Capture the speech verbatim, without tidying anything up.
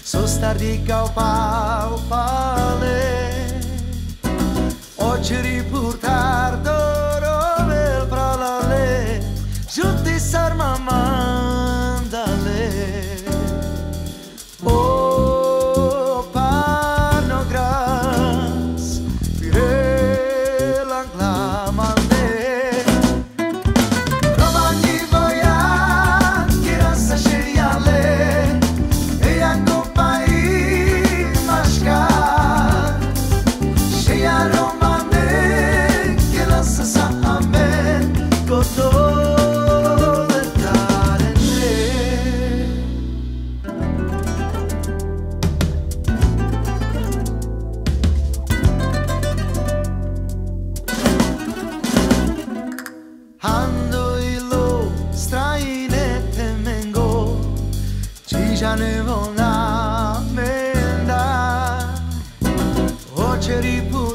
so stardica o pau pale oggi riportar d'oro per pralale giusti sarma mandale o parno gras pire l'angla mande romani voia che rasa sceriale e accompagni mascar sceia romane che la sa a me godo Ando ilo straine temengo Ci ne vola menda O c'eri pure